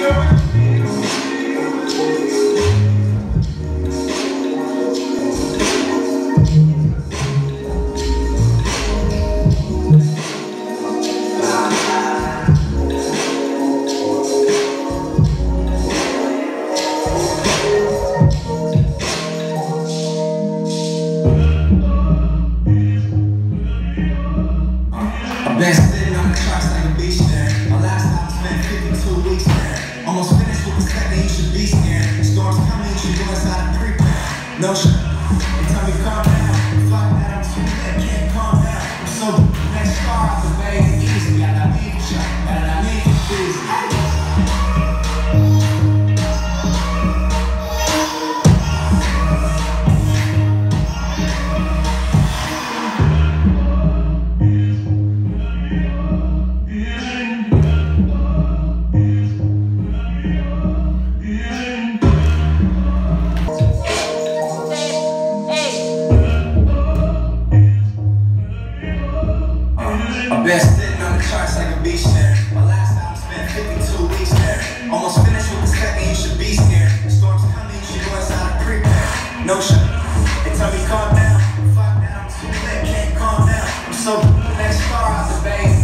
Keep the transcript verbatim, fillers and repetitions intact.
Been sitting on the tracks like a beach there. My last time spent fifty-two weeks there. Almost finished with the second, you should be scared. Storms coming, you should go inside and prepare. No shit. They tell me calm down. Fuck that, I'm too lit, can't calm down. I'm so deep, next star out the bay is easy. I got leave a shot, and I need to freeze. I've been sitting on the charts like a beach there. My last time spent fifty-two weeks there. Almost finished with the second, you should be scared. Storms coming, you should go inside and prepare. No shit. They tell me calm down. Fuck that, I'm too lit, can't calm down. I'm so deep, next star out the bay.